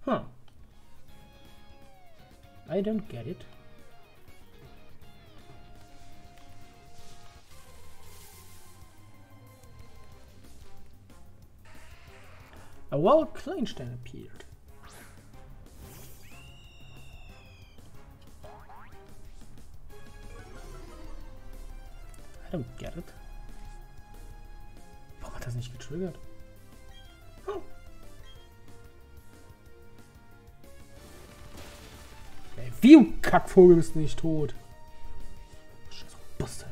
Huh. I don't get it. A wild Kleinstein appeared. I don't get it. Warum hat das nicht getriggert? Oh. Ey, wie ein Kackvogel bist du nicht tot. Scheiß Bastard.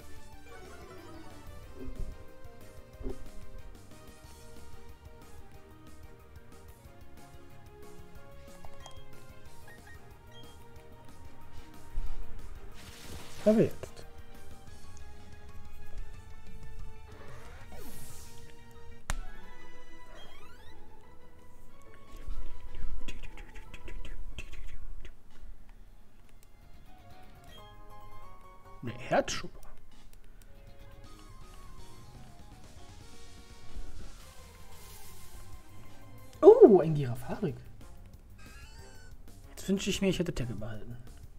Verwirrt. Ne, Herzschupper. Oh, ein Girafarik. Jetzt wünsche ich mir, ich hätte Tackle behalten.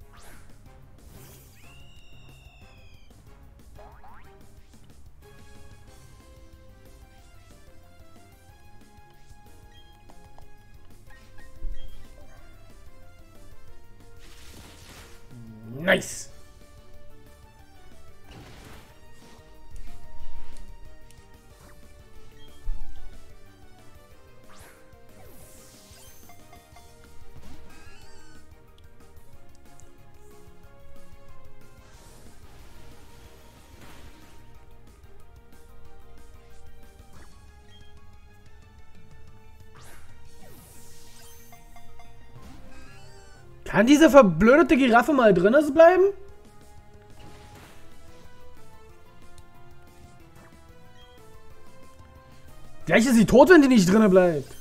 Nice. Kann diese verblödete Giraffe mal drinnen bleiben? Gleich ist sie tot, wenn die nicht drinnen bleibt.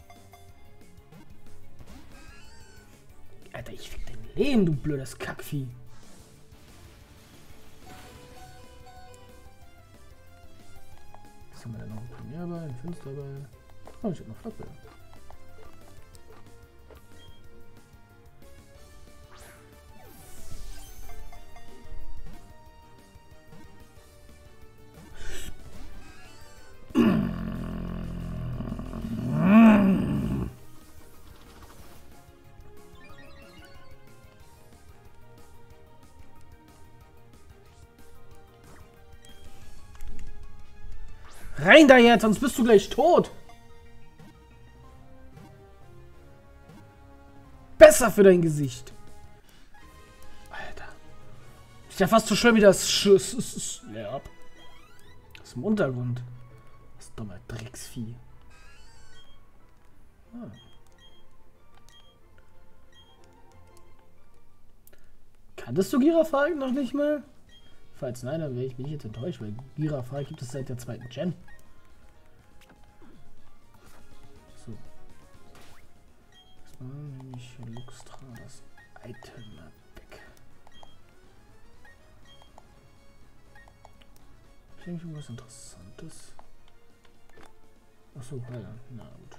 Alter, ich fick dein Leben, du blödes Kackvieh. Was haben wir denn noch? Ein Premierball, ein Finsterball. Oh, ich hab noch Flottball. Rein da jetzt, sonst bist du gleich tot. Besser für dein Gesicht. Alter. Ist ja fast so schön wie das ja. Aus dem Untergrund. Das dumme Drecksvieh. Ah. Kanntest du Girafarik noch nicht mal? Falls nein, dann bin ich jetzt enttäuscht, weil Girafarik gibt es seit der 2. Gen. So. Erstmal nehme ich Luxtra das Item weg. Ist irgendwas Interessantes? Achso, ja, na gut.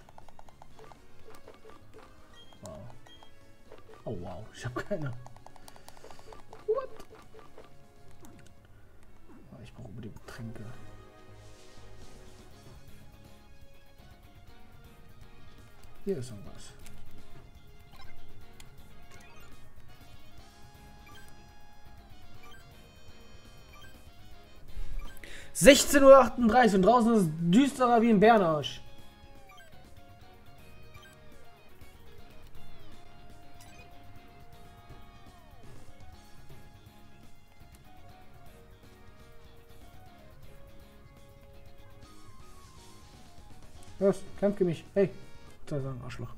Wow. Oh wow, ich habe keine. What? Ich brauche unbedingt Getränke. Hier ist irgendwas. (16:38 Uhr) und draußen ist es düsterer wie ein Bärenarsch. Los, kämpfe mich. Hey, da ist ein Arschloch.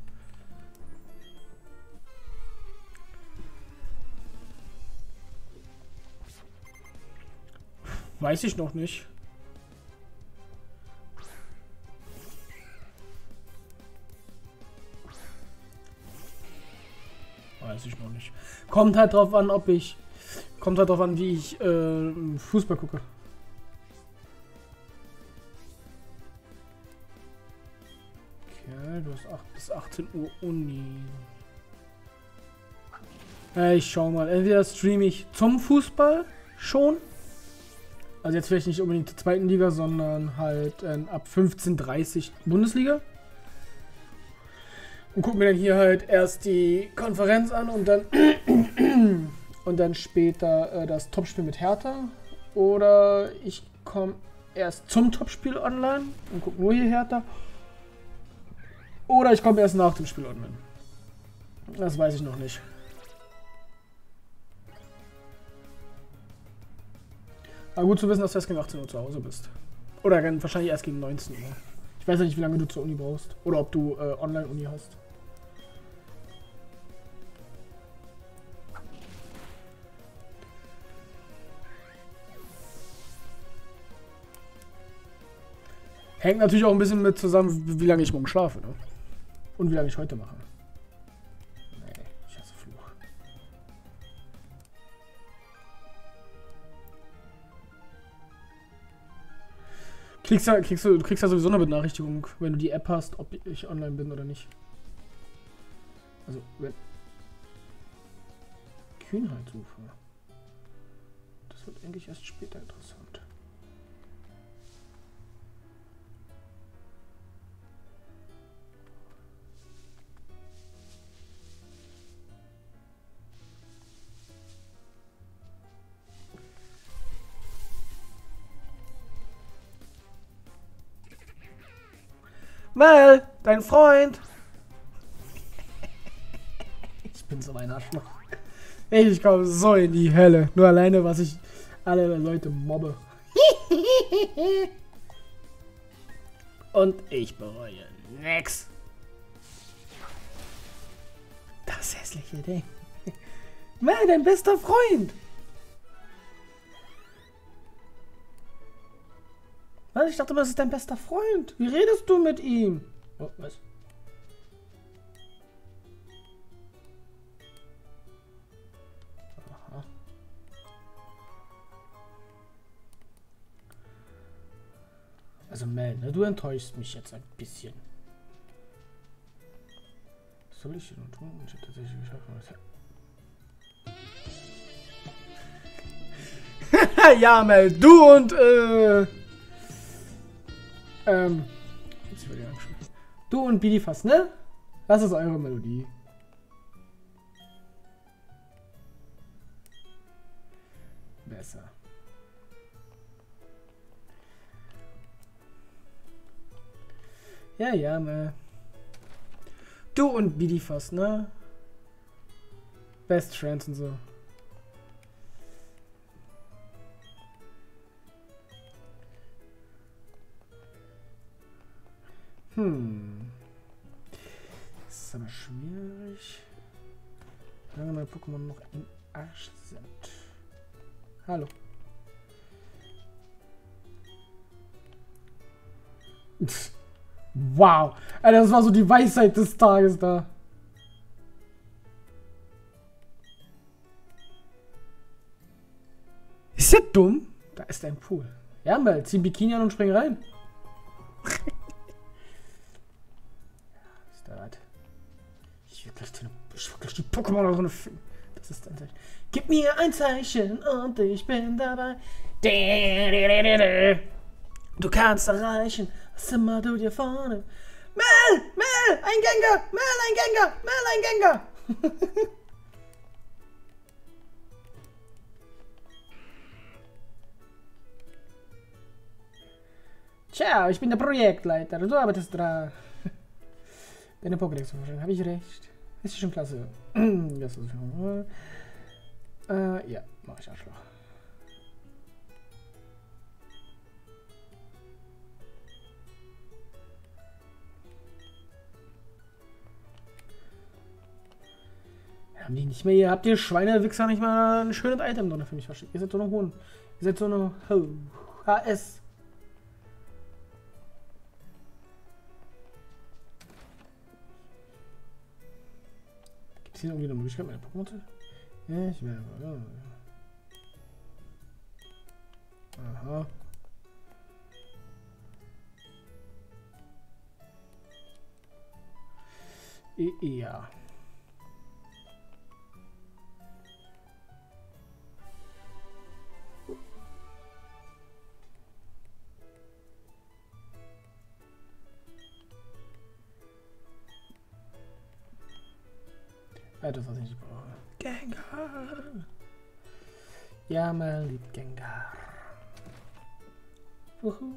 Weiß ich noch nicht. Weiß ich noch nicht. Kommt halt drauf an, ob ich... Kommt halt drauf an, wie ich Fußball gucke. Okay, du hast 8 bis 8 18 Uhr Uni. Ich schau mal. Entweder streame ich zum Fußball schon. Also jetzt vielleicht nicht unbedingt zur zweiten Liga, sondern halt ab 15:30 Bundesliga. Und guck mir dann hier halt erst die Konferenz an und dann und dann später das Topspiel mit Hertha. Oder ich komme erst zum Topspiel online und guck nur hier Hertha. Oder ich komme erst nach dem Spiel online. Das weiß ich noch nicht. Aber gut zu wissen, dass du erst gegen 18 Uhr zu Hause bist. Oder wahrscheinlich erst gegen 19 Uhr. Ich weiß ja nicht, wie lange du zur Uni brauchst. Oder ob du Online-Uni hast. Hängt natürlich auch ein bisschen mit zusammen, wie lange ich morgen schlafe, ne? Und wie lange ich heute mache. Nee, ich hasse Fluch. Du kriegst ja sowieso eine Benachrichtigung, wenn du die App hast, ob ich online bin oder nicht. Also, wenn... Kühnheitssuche. Das wird eigentlich erst später interessant. Mel, dein Freund. Ich bin so ein Arschloch. Ich komme so in die Hölle. Nur alleine, was ich alle Leute mobbe. Und ich bereue nix. Das hässliche Ding. Mel, dein bester Freund. Was? Ich dachte, das ist dein bester Freund. Wie redest du mit ihm? Oh, was? Aha. Also Mel, ne, du enttäuschst mich jetzt ein bisschen. Was soll ich hier nun tun? Ich habe tatsächlich geschafft. Ja, Mel, du und du und Bidifast, ne? Das ist eure Melodie. Besser. Ja, ja, ne? Du und Bidifast, ne? Best Friends und so. Das ist aber schwierig. Solange meine Pokémon noch im Arsch sind. Hallo. Wow. Alter, das war so die Weisheit des Tages da. Ist der dumm? Da ist ein Pool. Ja, mal, zieh Bikini an und spring rein. Ich will gleich die Pokémon da drin finden. Das ist ein Zeichen. Gib mir ein Zeichen und ich bin dabei. Du kannst erreichen, was immer du dir vornimmst. Mel! Mel! Ein Gengar! Mel! Ein Gengar! Mel! Ein Gengar! Ciao, ich bin der Projektleiter. Du arbeitest dran. Deine Pokédex zu verstehen. Habe ich recht? Ist schon klasse. Das ist schon. Ja, mach ich Arschloch. Haben die nicht mehr hier? Habt ihr Schweinewichser nicht mal ein schönes Item drin für mich verschickt? Ihr seid so eine Hohn. Ihr seid so eine HS. Gibt es hier irgendwie eine Möglichkeit, meine Pokémon zu... Ja, ich will... Aha. Ja. Das, was ich nicht brauche. Gengar! Ja, mein lieb Gengar. Wuhu.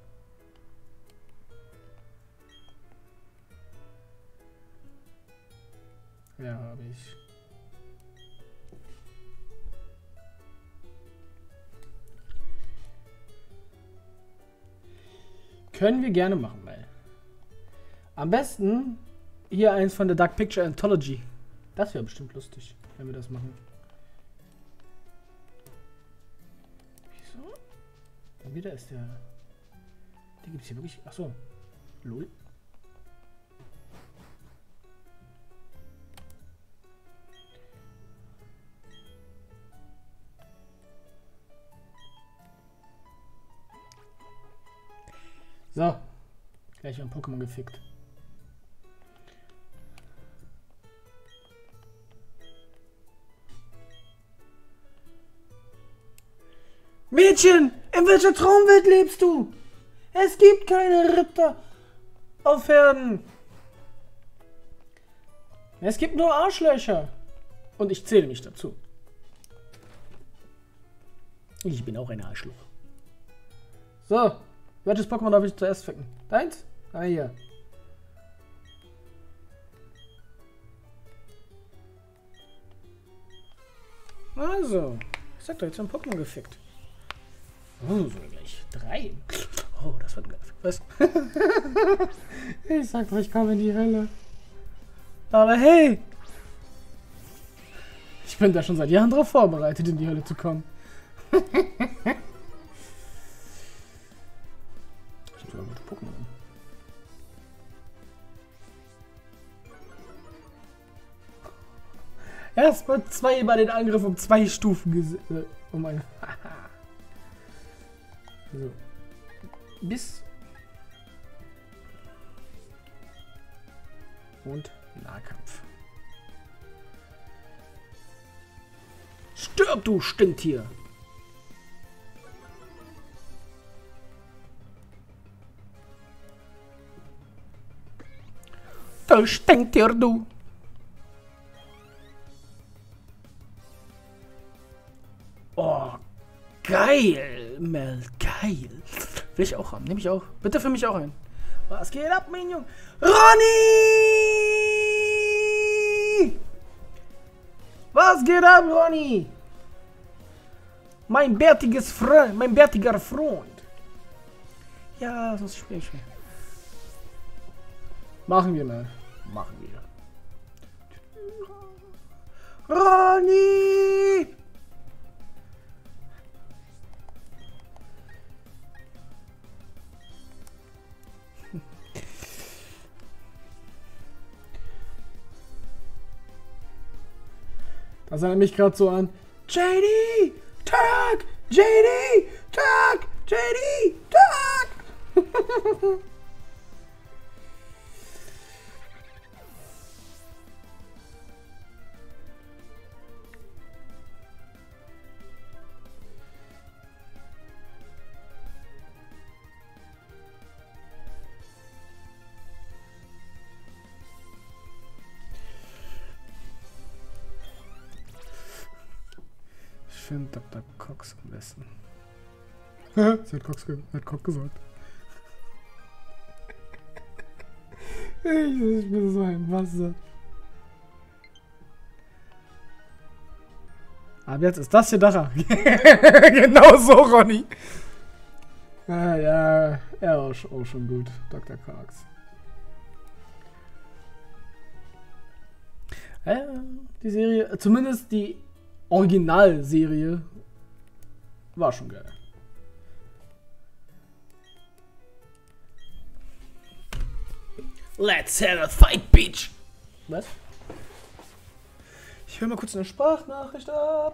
Ja, habe ich. Können wir gerne machen, mal. Am besten hier eins von der Dark Picture Anthology. Das wäre bestimmt lustig, wenn wir das machen. Wieso? Und wieder ist der... Der gibt es hier wirklich... Achso. Lol. So. Gleich ein Pokémon gefickt. Mädchen, in welcher Traumwelt lebst du? Es gibt keine Ritter auf Pferden. Es gibt nur Arschlöcher. Und ich zähle mich dazu. Ich bin auch ein Arschloch. So, welches Pokémon darf ich zuerst ficken? Deins? Ah, hier. Also, ich sag doch, jetzt ein Pokémon gefickt. Oh, so gleich 3. Oh, das wird geil. Was? Ich sag doch, ich komme in die Hölle. Aber hey! Ich bin da schon seit Jahren drauf vorbereitet, in die Hölle zu kommen. Ich hab sogar gute Pokémon. Erstmal zweimal den Angriff um 2 Stufen um eine. So. Bis. Und Nahkampf. Stirb, du Stinktier! Du Stinktier, du! Oh, geil, Mel, geil. Will ich auch haben, nehme ich auch. Bitte für mich auch ein. Was geht ab, mein Junge? Ronny! Was geht ab, Ronny? Mein bärtiger Freund. Ja, das ist schwierig. Machen wir mal. Machen wir. Ronny! Das erinnert mich gerade so an JD! Tag! JD! Tag! JD! Tag! Ich finde Dr. Cox am besten. Sie hat Cox gesagt. Ich bin so ein Wasser. Aber jetzt ist das hier Dacher. Genau so, Ronny. Ah, ja, er war auch schon gut, Dr. Cox. Die Serie, zumindest die Originalserie, war schon geil. Let's have a fight, bitch! Was? Ich höre mal kurz eine Sprachnachricht ab.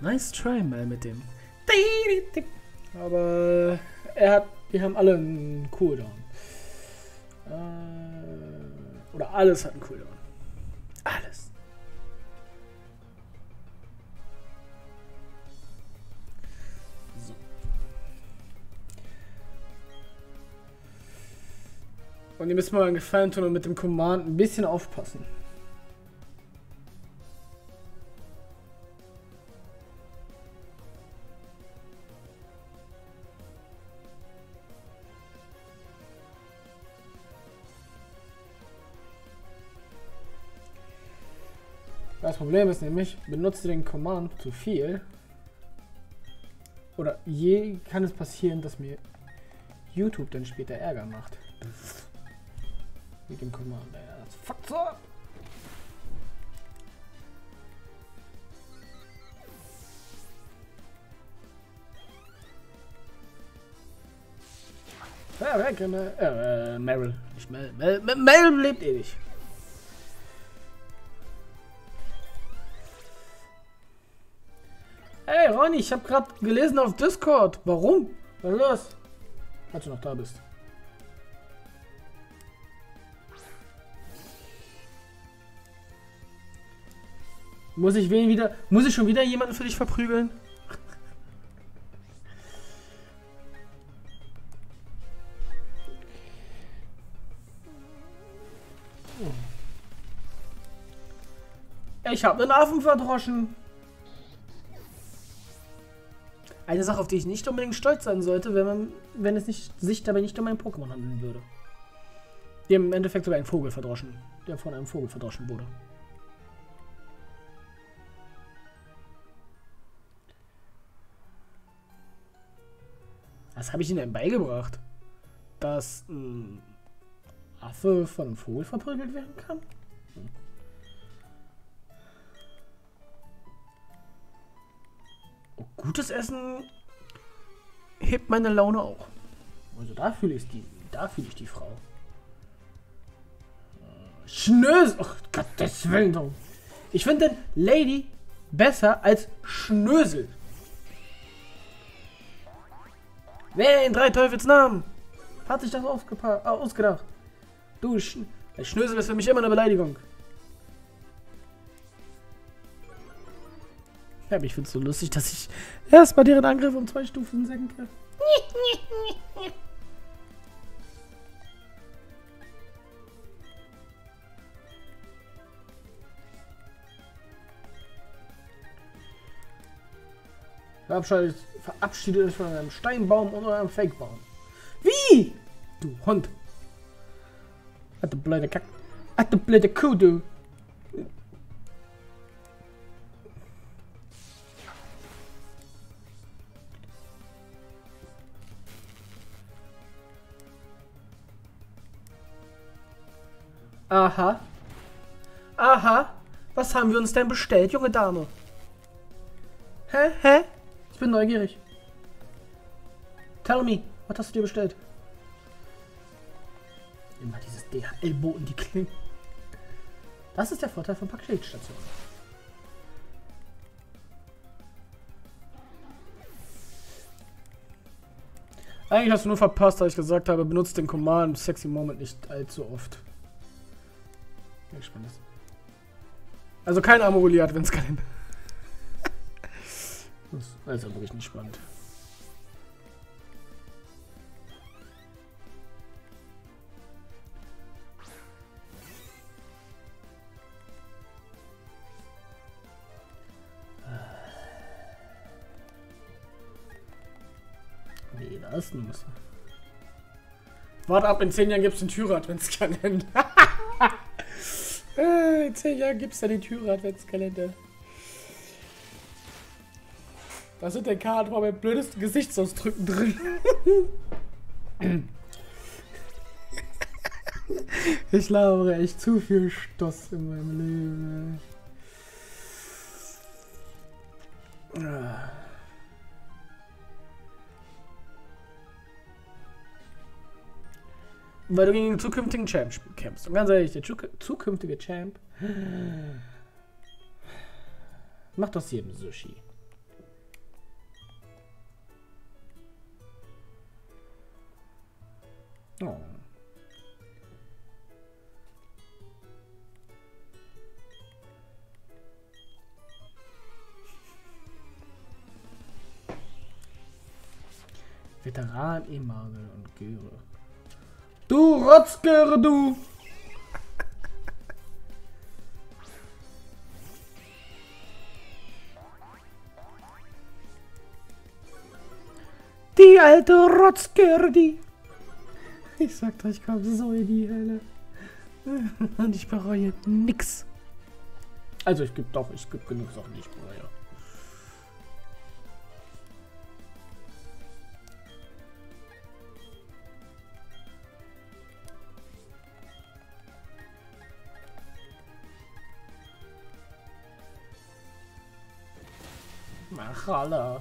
Nice try mal mit dem. Aber wir haben alle einen Cooldown. Oder alles hat einen Cooldown. Alles. So. Und ihr müsst mal einen Gefallen tun und mit dem Command ein bisschen aufpassen. Das Problem ist nämlich, benutzt ihr den Command zu viel, oder kann es passieren, dass mir YouTube dann später Ärger macht. Mit dem Command, das fuckt so ab. Ja, weg, Meryl. Nicht Meryl lebt ewig. Hey Ronny, ich habe gerade gelesen auf Discord. Warum? Was ist los? Als du noch da bist. Muss ich schon wieder jemanden für dich verprügeln? Ich habe einen Affen verdroschen. Eine Sache, auf die ich nicht unbedingt stolz sein sollte, wenn es sich dabei nicht um ein Pokémon handeln würde. Die im Endeffekt sogar einen Vogel verdroschen, der von einem Vogel verdroschen wurde. Was habe ich ihnen denn beigebracht? Dass ein Affe von einem Vogel verprügelt werden kann? Oh, gutes Essen hebt meine Laune auch. Also da fühle ich die Frau. Schnösel! Oh Gottes Willen. Ich finde den Lady besser als Schnösel. Wer in drei Teufels Namen hat sich das ausgedacht? Du, Schnösel ist für mich immer eine Beleidigung. Ja, aber ich finde es so lustig, dass ich erstmal deren Angriff um 2 Stufen senke. Verabschiede dich von einem Steinbaum oder einem Fakebaum. Wie? Du Hund. Hat der blöde Kack. Hat der blöde Kuh, du. Aha. Aha. Was haben wir uns denn bestellt, junge Dame? Hä? Ich bin neugierig. Tell me, was hast du dir bestellt? Immer dieses DHL-Boten, die klingen. Das ist der Vorteil von Paketstationen. Eigentlich hast du nur verpasst, dass ich gesagt habe, benutzt den Command Sexy Moment nicht allzu oft. Ja, spannend. Also kein Amorelie Adventskalender. Das ist ja wirklich nicht spannend. Nee, das muss. Warte ab, in 10 Jahren gibt es den Türe-Adventskalender. In 10 Jahren gibt es ja den Türe-Adventskalender. Da sind der Karten mal mit blödesten Gesichtsausdrücken drin. Ich labere echt zu viel Stoss in meinem Leben. Weil du gegen den zukünftigen Champ kämpfst. Und ganz ehrlich, der zukünftige Champ macht aus jedem Sushi. Veteran, Emanuel und Göre. Du Rotzgöre, du! Die alte Rotzgöre, die! Ich sag euch, ich komme so in die Hölle. Und ich bereue nix. Also ich gebe genug Sachen, die ich bereue. Mach alle.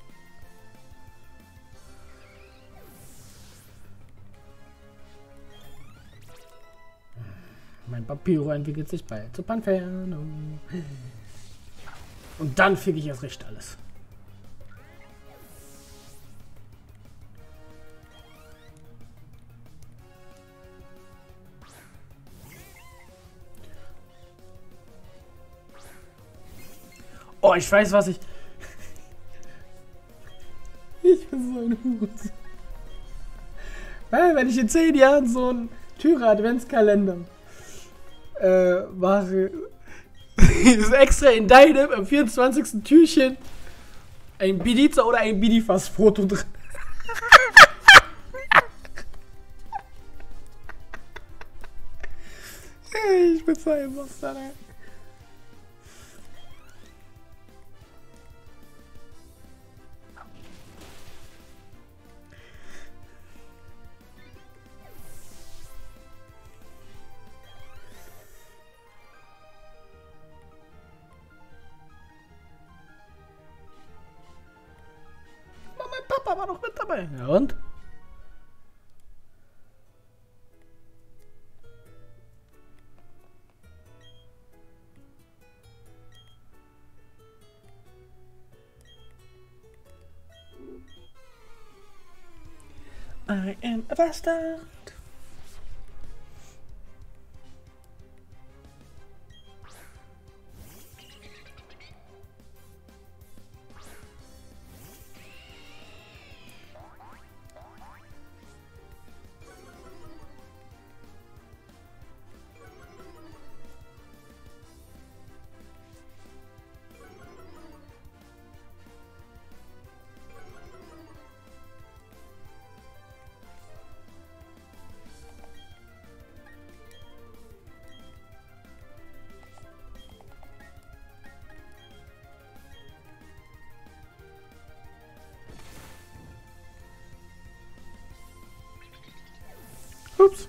Mein Papyro entwickelt sich bei zur Entfernung. Und dann fick ich erst recht alles. Oh, ich weiß, was ich... Ich bin so ein Hut. Wenn ich in 10 Jahren so einen Tyra-Adventskalender mache, ist extra in deinem am 24. Türchen ein Bidiza oder ein Bidifas-Foto drin. Ich bin so ein Monster, ey. Papa war noch mit dabei. Ja und? I am a bastard. Ups.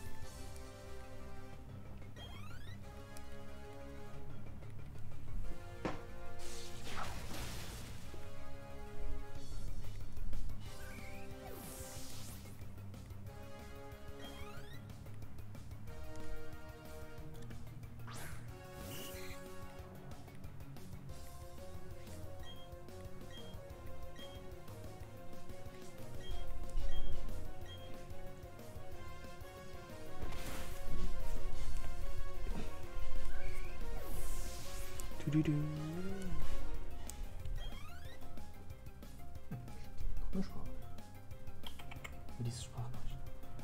Diese Sprachnachricht.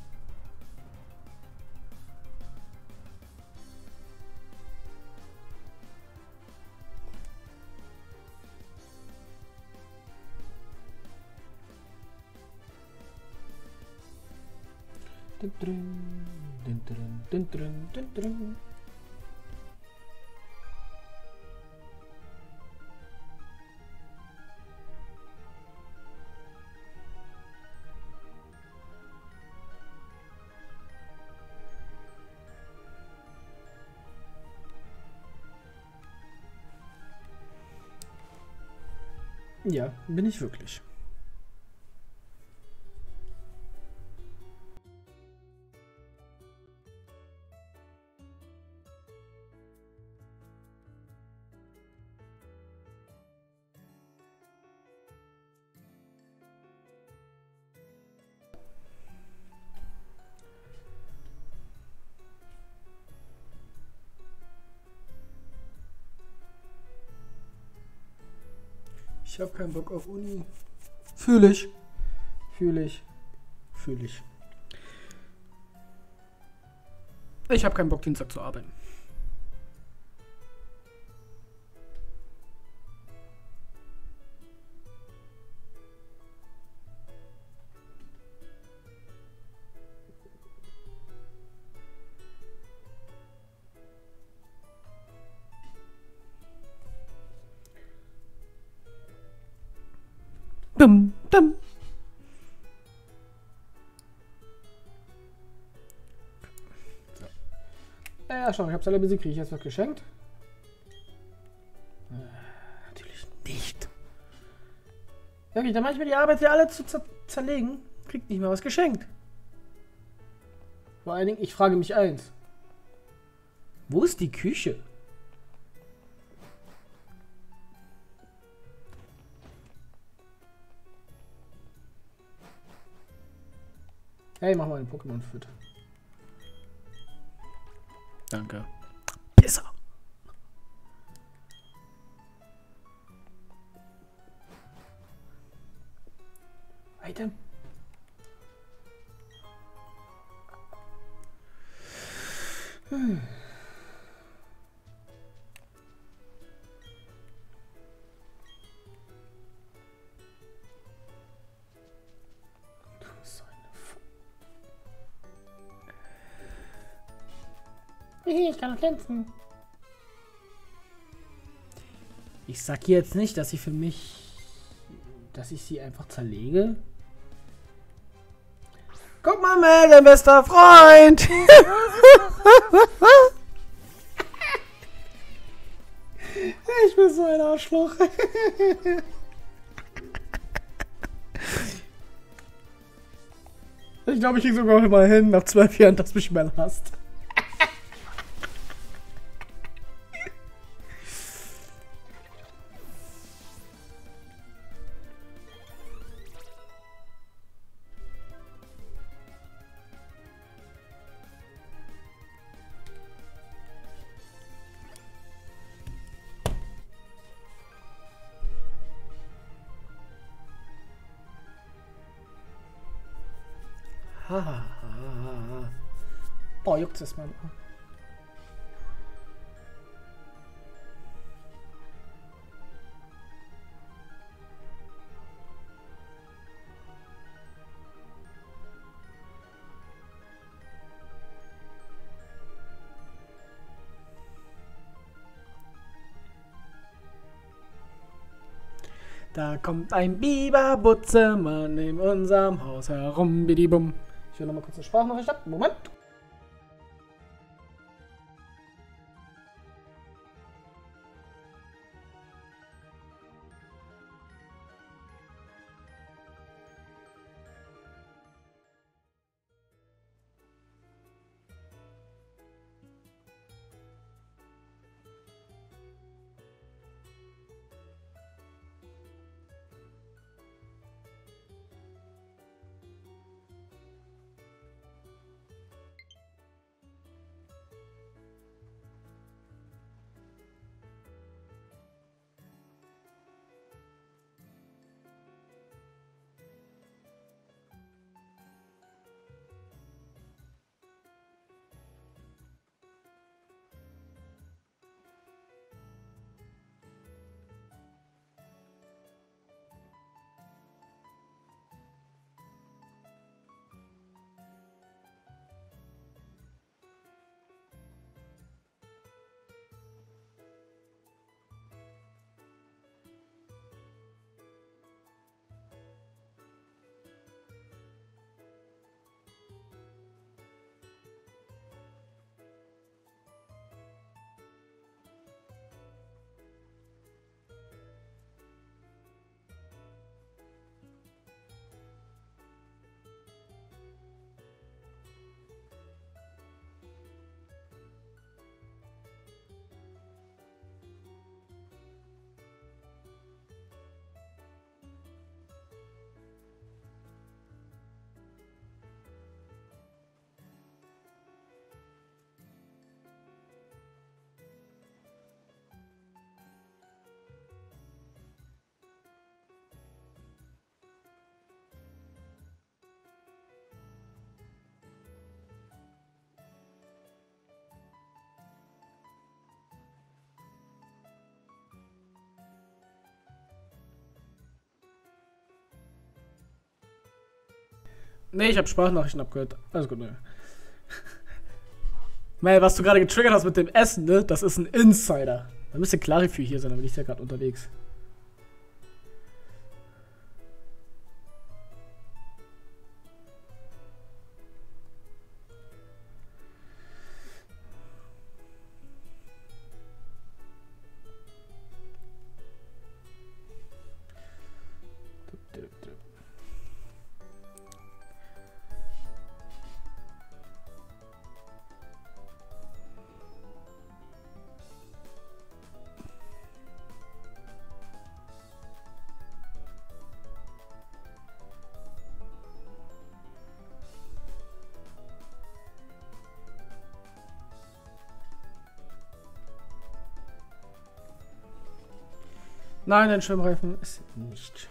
Ja, bin ich wirklich. Ich habe keinen Bock auf Uni. Fühle ich. Fühle ich. Fühle ich. Ich habe keinen Bock, Dienstag zu arbeiten. Dum, dum. So. Ja, schau, ich hab's alle besiegt. Kriege ich jetzt was geschenkt? Natürlich nicht. Wirklich, dann mache ich mir die Arbeit hier alle zu zerlegen. Kriegt nicht mehr was geschenkt. Vor allen Dingen, ich frage mich eins. Wo ist die Küche? Hey, mach mal einen Pokémon-Fit. Danke. Pisser. Item. Ich kann kämpfen. Ich sag jetzt nicht, dass sie für mich, dass ich sie einfach zerlege. Guck mal, Mel, dein bester Freund. Ich bin so ein Arschloch. Ich glaube, ich krieg sogar mal hin nach 12 Jahren, dass mich Mel hasst. Boah, juckt es mal. Da kommt ein Biberbutzemann in unserem Haus herum, bidibum. Ich will noch mal kurz eine Sprachnachricht ab. Moment. Nee, ich habe Sprachnachrichten abgehört. Alles gut, ne. Mel, was du gerade getriggert hast mit dem Essen, ne? Das ist ein Insider. Da müsste Clarify hier sein, aber ich bin ja gerade unterwegs. Nein, ein Schwimmreifen ist nicht.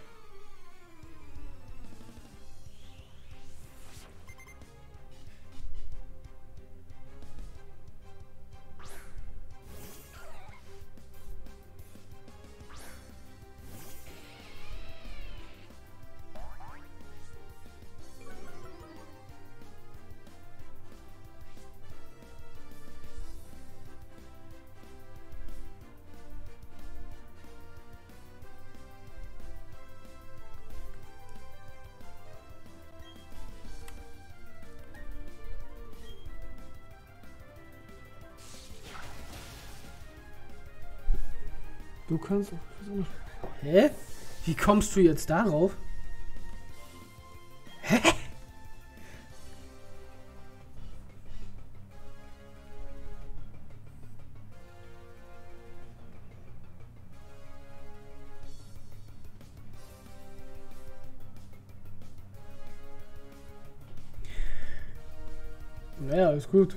Du kannst. Hä? Wie kommst du jetzt darauf? Hä? Naja, ist gut.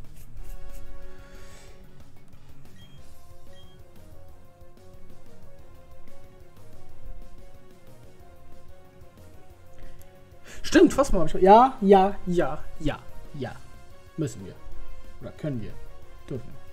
Stimmt, fast mal. Ja. Müssen wir. Oder können wir. Dürfen wir.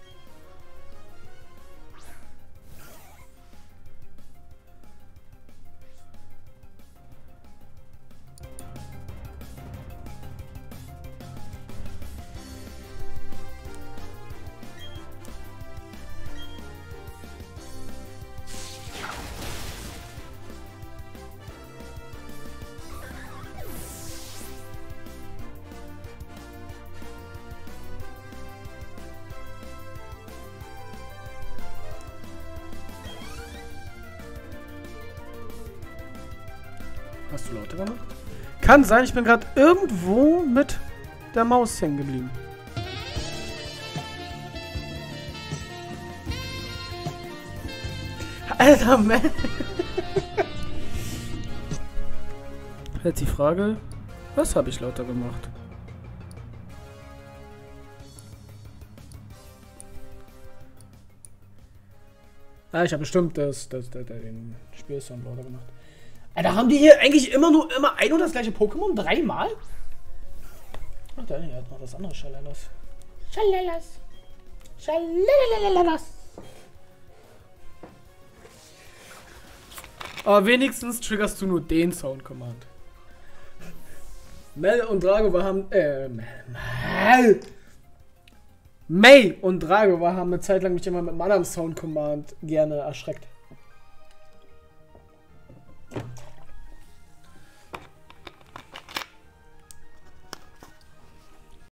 Hast du lauter gemacht? Kann sein, ich bin gerade irgendwo mit der Maus hängen geblieben. Alter, man. Jetzt die Frage, was habe ich lauter gemacht? Ah, ich habe bestimmt den Spielsound lauter gemacht. Alter, haben die hier eigentlich immer ein und das gleiche Pokémon? Dreimal? Ach, der hat noch das andere Schalalas. Schalalas. Aber wenigstens triggerst du nur den Sound-Command. Mel und Dragova haben, May und Dragova haben eine Zeit lang mich immer mit einem anderen Sound-Command gerne erschreckt.